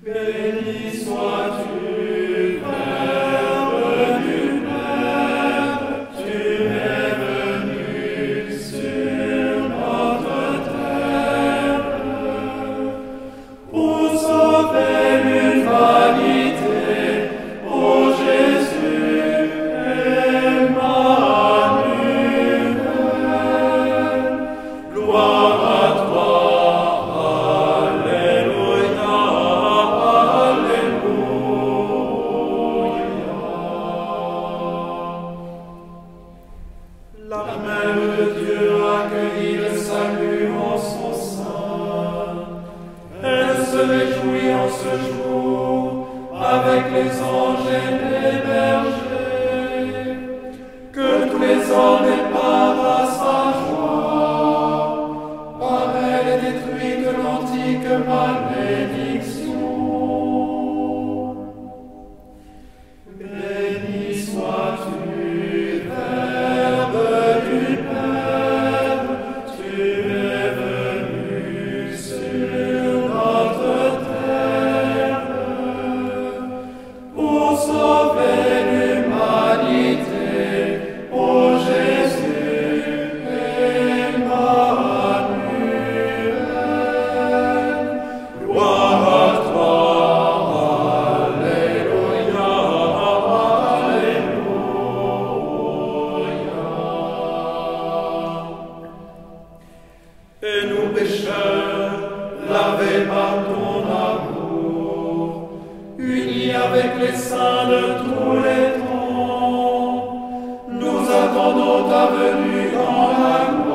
Béni sois-tu, Verbe du Père, tu es venu sur notre terre pour sauver l'humanité. Ô Jésus, Emmanuel, gloire à toi, Alléluia, Alléluia. La mère de Dieu accueillit le salut en son sein. Elle se réjouit en ce jour avec les anges et les bergers. Que tous les hommes aient part à sa joie. Par elle est détruite l'antique malédiction. Béni sois-tu, Verbe du Père, tu es venu sur notre terre pour sauver l'humanité. Ô Jésus, Emmanuel, gloire à toi, Alléluia, Alléluia. Et nous pécheurs, lavés par ton amour, unis avec les saints de tous les temps, nous attendons ta venue dans la gloire.